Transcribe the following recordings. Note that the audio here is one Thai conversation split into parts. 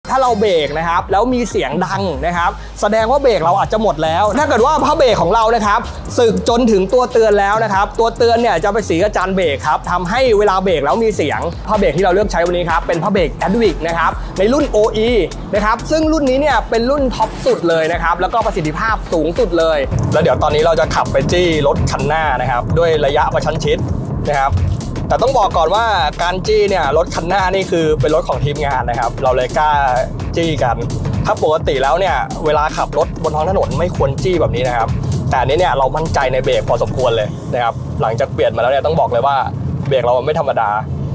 ถ้าเราเบรกนะครับแล้วมีเสียงดังนะครับแสดงว่าเบรกเราอาจจะหมดแล้วถ้าเกิดว่าผ้าเบรกของเรานะครับสึกจนถึงตัวเตือนแล้วนะครับตัวเตือนเนี่ยจะไปสีกับจานเบรกครับทำให้เวลาเบรกแล้วมีเสียงผ้าเบรกที่เราเลือกใช้วันนี้ครับเป็นผ้าเบรก Adwick นะครับในรุ่น OE นะครับซึ่งรุ่นนี้เนี่ยเป็นรุ่นท็อปสุดเลยนะครับแล้วก็ประสิทธิภาพสูงสุดเลยแล้วเดี๋ยวตอนนี้เราจะขับไปจี้รถคันหน้านะครับด้วยระยะประชันชิดนะครับแต่ต้องบอกก่อนว่าการจี้เนี่ยรถคันหน้านี่คือเป็นรถของทีมงานนะครับเราเลยกล้าจี้กันถ้าปกติแล้วเนี่ยเวลาขับรถบนท้องถนนไม่ควรจี้แบบนี้นะครับแต่อันนี้เนี่ยเรามั่นใจในเบรกพอสมควรเลยนะครับหลังจากเปลี่ยนมาแล้วเนี่ยต้องบอกเลยว่าเบรกเราไม่ธรรมดา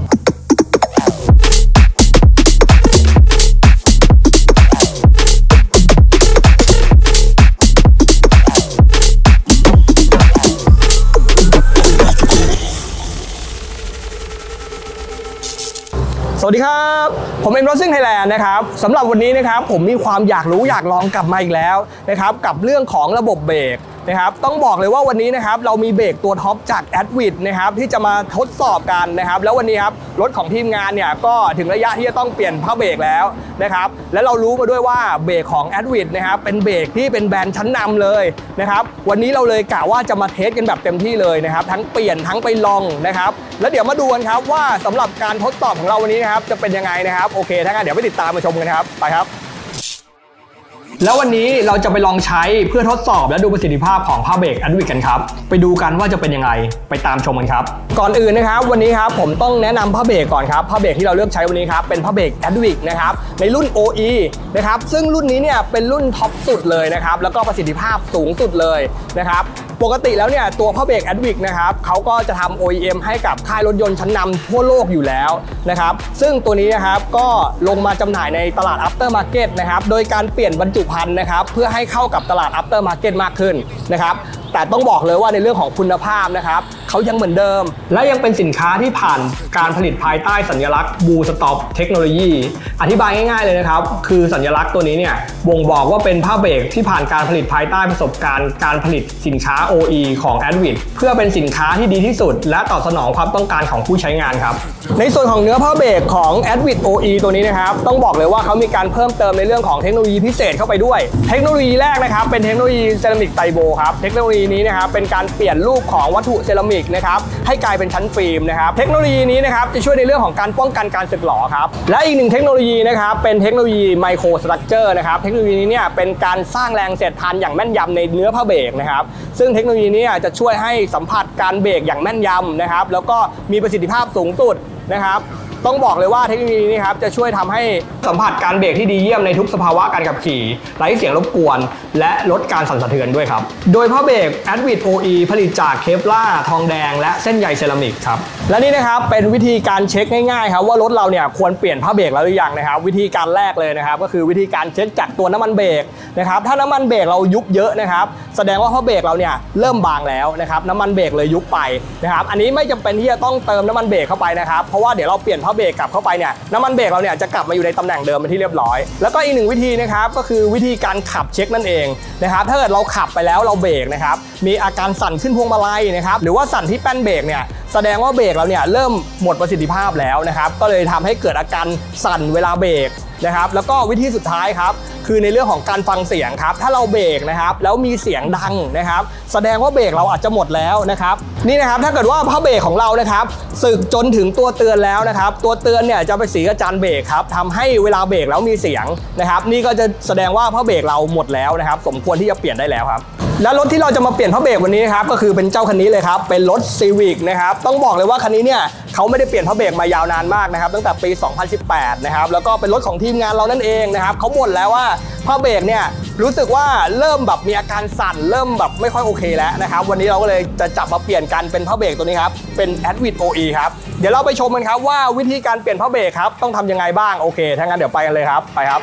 สวัสดีครับผมเอ็มรถซิ่งไทยแลนด์นะครับสำหรับวันนี้นะครับผมมีความอยากรู้อยากลองกลับมาอีกแล้วนะครับกับเรื่องของระบบเบรกนะครับต้องบอกเลยว่าวันนี้นะครับเรามีเบรกตัวท็อปจาก Adwick นะครับที่จะมาทดสอบกันนะครับแล้ววันนี้ครับรถของทีมงานเนี่ยก็ถึงระยะที่จะต้องเปลี่ยนผ้าเบรกแล้วนะครับและเรารู้มาด้วยว่าเบรกของ Adwick นะครับเป็นเบรกที่เป็นแบรนด์ชั้นนำเลยนะครับวันนี้เราเลยกะว่าจะมาเทสกันแบบเต็มที่เลยนะครับทั้งเปลี่ยนทั้งไปลองนะครับแล้วเดี๋ยวมาดูกันครับว่าสำหรับการทดสอบของเราวันนี้นะครับจะเป็นยังไงนะครับโอเคถ้างั้นเดี๋ยวไปติดตามมาชมกันครับไปครับแล้ววันนี้เราจะไปลองใช้เพื่อทดสอบและดูประสิทธิภาพของผ้าเบรก Adwick กันครับไปดูกันว่าจะเป็นยังไงไปตามชมกันครับก่อนอื่นนะครับวันนี้ครับผมต้องแนะนำผ้าเบรกก่อนครับผ้าเบรกที่เราเลือกใช้วันนี้ครับเป็นผ้าเบรก Adwick นะครับในรุ่น OE นะครับซึ่งรุ่นนี้เนี่ยเป็นรุ่นท็อปสุดเลยนะครับแล้วก็ประสิทธิภาพสูงสุดเลยนะครับปกติแล้วเนี่ยตัวผ้าเบรก Adwick นะครับเขาก็จะทำ OEM ให้กับค่ายรถยนต์ชั้นนำทั่วโลกอยู่แล้วนะครับซึ่งตัวนี้นะครับก็ลงมาจำหน่ายในตลาด After Market นะครับโดยการเปลี่ยนบรรจุภัณฑ์นะครับเพื่อให้เข้ากับตลาด After Market มากขึ้นนะครับแต่ต้องบอกเลยว่าในเรื่องของคุณภาพนะครับเขายังเหมือนเดิมและยังเป็นสินค้าที่ผ่านการผลิตภายใต้สัญลักษณ์ Blue Stop Technology อธิบายง่ายๆเลยนะครับคือสัญลักษณ์ตัวนี้เนี่ยบ่งบอกว่าเป็นผ้าเบรกที่ผ่านการผลิตภายใต้ประสบการณ์การผลิตสินค้า OE ของ Adwick เพื่อเป็นสินค้าที่ดีที่สุดและตอบสนองความต้องการของผู้ใช้งานครับในส่วนของเนื้อผ้าเบรกของ Adwick OE ตัวนี้นะครับต้องบอกเลยว่าเขามีการเพิ่มเติมในเรื่องของเทคโนโลยีพิเศษเข้าไปด้วยเทคโนโลยีแรกนะครับเป็นเทคโนโลยีเซรามิกไตโบครับเทคโนโลยีนี้นะครับเป็นการเปลี่ยนรูปของวัตถุเซรามิกนะครับให้กลายเป็นชั้นฟิล์มนะครับเทคโนโลยีนี้นะครับจะช่วยในเรื่องของการป้องกันการสึกหรอครับและอีกหนึ่งเทคโนโลยีนะครับเป็นเทคโนโลยีไมโครสตรัคเจอร์นะครับเทคโนโลยีนี้เนี่ยเป็นการสร้างแรงเสียดทานอย่างแม่นยำในเนื้อผ้าเบรกนะครับซึ่งเทคโนโลยีนี้จะช่วยให้สัมผัสการเบรกอย่างแม่นยำนะครับแล้วก็มีประสิทธิภาพสูงสุดนะครับต้องบอกเลยว่าเทคโนโลยีนี้ครับจะช่วยทำให้สัมผัสการเบรกที่ดีเยี่ยมในทุกสภาวะการขับขี่ไร้เสียงรบกวนและลดการสั่นสะเทือนด้วยครับโดยผ้าเบรก Adwick OE ผลิตจากเคปลาร์ทองแดงและเส้นใยเซรามิกครับและนี่นะครับเป็นวิธีการเช็คง่ายๆครับว่ารถเราเนี่ยควรเปลี่ยนผ้าเบรกแล้วหรือยังนะครับวิธีการแรกเลยนะครับก็คือวิธีการเช็คจากตัวน้ำมันเบรกนะครับถ้าน้ำมันเบรกเรายุบเยอะนะครับแสดงว่าผ้าเบรกเราเนี่ยเริ่มบางแล้วนะครับน้ำมันเบรกเลยยุบไปนะครับอันนี้ไม่จำเป็นที่จะต้องเติมน้ำมันเบรกเข้าไปนะครับเพราะว่าเดี๋ยวเราเปลี่ยนผ้าเบรกกลับเข้าไปเนี่ยน้ำมันเบรกเราเนี่ยจะกลับมาอยู่ในตำแหน่งเดิมเป็นที่เรียบร้อยแล้วก็อีกหนึ่งวิธีนะครับก็คือวิธีการขับเช็คนั่นเองนะครับถ้าเกิดเราขับไปแล้วเราเบรกนะครับมีอาการสั่นขึ้นพวงมาลัยนะครับหรือว่าสั่นที่แป้นเบรกเนี่ยแสดงว่าเบรกเราเนี่ยเริ่มหมดประสิทธิภาพแล้วนะครับก็เลยทำให้เกิดอาการสั่นเวลาเบรกนะครับแล้วก็วิธีสุดท้ายครับคือในเรื่องของการฟังเสียงครับถ้าเราเบรกนะครับแล้วมีเสียงดังนะครับแสดงว่าเบรกเราอาจจะหมดแล้วนะครับนี่นะครับถ้าเกิดว่าผ้าเบรกของเรานะครับสึกจนถึงตัวเตือนแล้วนะครับตัวเตือนเนี่ยจะไปสีกับจานเบรกครับทำให้เวลาเบรกแล้วมีเสียงนะครับนี่ก็จะแสดงว่าผ้าเบรกเราหมดแล้วนะครับสมควรที่จะเปลี่ยนได้แล้วครับและรถที่เราจะมาเปลี่ยนผ้าเบรกวันนี้ครับก็คือเป็นเจ้าคันนี้เลยครับเป็นรถ Civic นะครับต้องบอกเลยว่าคันนี้เนี่ยเขาไม่ได้เปลี่ยนผ้าเบรกมายาวนานมากนะครับตั้งแต่ปี 2018 นะครับแล้วก็เป็นรถของทีมงานเรานั่นเองนะครับเขาบ่นแล้วว่าผ้าเบรกเนี่ยรู้สึกว่าเริ่มแบบมีอาการสั่นเริ่มแบบไม่ค่อยโอเคแล้วนะครับวันนี้เราก็เลยจะจับมาเปลี่ยนกันเป็นผ้าเบรกตัวนี้ครับเป็น Adwick OE ครับเดี๋ยวเราไปชมกันครับว่าวิธีการเปลี่ยนผ้าเบรกครับต้องทำยังไงบ้างโอเคถ้างั้นเดี๋ยวไปกันเลยครับไปครับ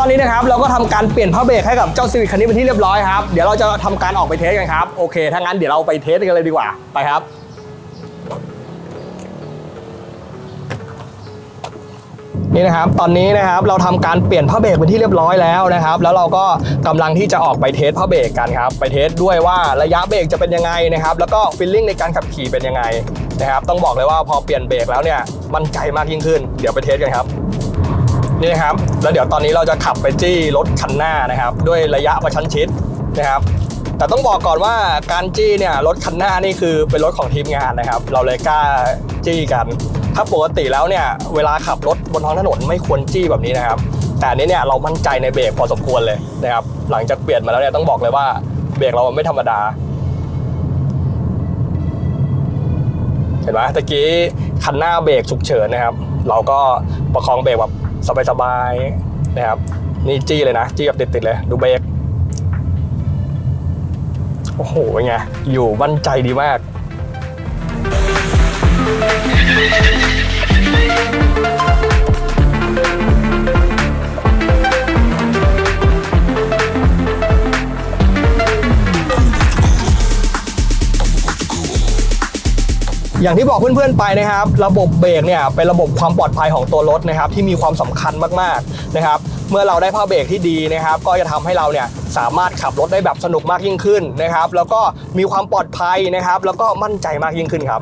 ตอนนี้นะครับเราก็ทำการเปลี่ยนผ้าเบรกให้กับเจ้า Civic คันนี้เป็นที่เรียบร้อยครับเดี๋ยวเราจะทำการออกไปเทสกันครับโอเคถ้างั้นเดี๋ยวเราไปเทสกันเลยดีกว่าไปครับนี่นะครับตอนนี้นะครับเราทำการเปลี่ยนผ้าเบรกเป็นที่เรียบร้อยแล้วนะครับแล้วเราก็กำลังที่จะออกไปเทสผ้าเบรกกันครับไปเทสด้วยว่าระยะเบรกจะเป็นยังไงนะครับแล้วก็ฟีลลิ่งในการขับขี่เป็นยังไงนะครับต้องบอกเลยว่าพอเปลี่ยนเบรกแล้วเนี่ยมั่นใจมากยิ่งขึ้นเดี๋ยวไปเทสกันครับนี่นะครับแล้วเดี๋ยวตอนนี้เราจะขับไปจี้รถคันหน้านะครับด้วยระยะประชันชิดนะครับแต่ต้องบอกก่อนว่าการจี้เนี่ยรถคันหน้านี่คือเป็นรถของทีมงานนะครับเราเลยกล้าจี้กันถ้าปกติแล้วเนี่ยเวลาขับรถบนท้องถนนไม่ควรจี้แบบนี้นะครับแต่อันนี้เนี่ยเรามั่นใจในเบรกพอสมควรเลยนะครับหลังจากเปลี่ยนมาแล้วเนี่ยต้องบอกเลยว่าเบรกเราไม่ธรรมดาเห็นไหมตะกี้คันหน้าเบรกฉุกเฉินนะครับเราก็ประคองเบรกแบบสบายๆนะครับนี่จี้เลยนะจี้แบบติดๆเลยดูเบรกโอ้โหไงอยู่มั่นใจดีมากอย่างที่บอกเพื่อนๆไปนะครับระบบเบรกเนี่ยเป็นระบบความปลอดภัยของตัวรถนะครับที่มีความสำคัญมากๆนะครับเมื่อเราได้ผ้าเบรกที่ดีนะครับก็จะทำให้เราเนี่ยสามารถขับรถได้แบบสนุกมากยิ่งขึ้นนะครับแล้วก็มีความปลอดภัยนะครับแล้วก็มั่นใจมากยิ่งขึ้นครับ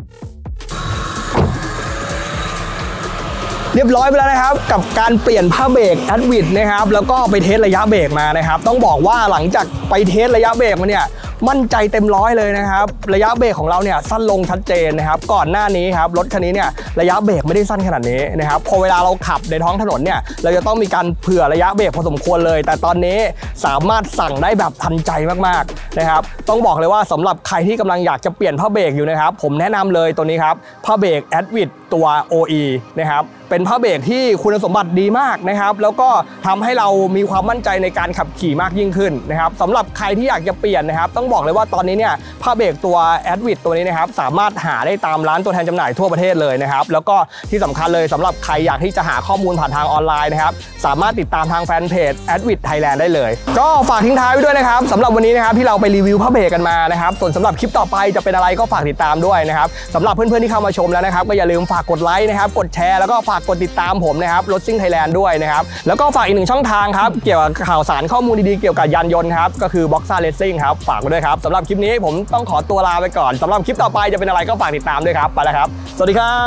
เรียบร้อยไปแล้วนะครับกับการเปลี่ยนผ้าเบรก Advit นะครับแล้วก็ไปเทสระยะเบรกมานะครับต้องบอกว่าหลังจากไปเทสระยะเบรกมาเนี่ยมั่นใจเต็มร้อยเลยนะครับระยะเบรกของเราเนี่ยสั้นลงชัดเจนนะครับก่อนหน้านี้ครับรถคันนี้เนี่ยระยะเบรกไม่ได้สั้นขนาดนี้นะครับพอเวลาเราขับในท้องถนนเนี่ยเราจะต้องมีการเผื่อระยะเบรกพอสมควรเลยแต่ตอนนี้สามารถสั่งได้แบบทันใจมากๆนะครับต้องบอกเลยว่าสำหรับใครที่กำลังอยากจะเปลี่ยนผ้าเบรกอยู่นะครับผมแนะนำเลยตัวนี้ครับผ้าเบรก Advit ตัว OE นะครับเป็นผ้าเบรกที่คุณสมบัติดีมากนะครับแล้วก็ทำให้เรามีความมั่นใจในการขับขี่มากยิ่งขึ้นนะครับสำหรับใครที่อยากจะเปลี่ยนนะครับต้องบอกเลยว่าตอนนี้เนี่ยผ้าเบรกตัว Advit ตัวนี้นะครับสามารถหาได้ตามร้านตัวแทนจำหน่ายทั่วประเทศเลยนะครับแล้วก็ที่สำคัญเลยสำหรับใครอยากที่จะหาข้อมูลผ่านทางออนไลน์นะครับสามารถติดตามทางแฟนเพจ Advit Thailand ได้เลยก็ฝากทิ้งท้ายไว้ด้วยนะครับสำหรับวันนี้นะครับที่เราไปรีวิวผ้าเบรกกันมานะครับส่วนสำหรับคลิปต่อไปจะเป็นอะไรก็ฝากติดตามด้วยนะครับสำหรับเพื่อนๆที่เข้ามาชมแล้วนะครับก็อย่าลืมฝากกดไลค์นะครับกดแชร์แล้วก็ฝากกดติดตามผมนะครับรถซิ่งไทยแลนด์ด้วยนะครับแล้วก็ฝากอีกหนึ่งช่องทางครับเกี่ยวกับข่าวสารข้อมูลดีๆเกี่ยวกับยานยนต์ครับก็คือ Boxer Racing ครับฝากไว้ด้วยครับสำหรับคลิปนี้ผมต้องขอตัวลาไปก่อนสำหรับคลิปต่อไปจะเป็นอะไรก็ฝากติดตามด้วยครับไปแล้วครับสวัสดีครับ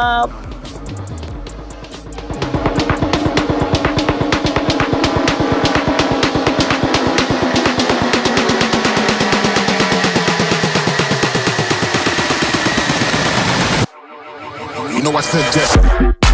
You know I said just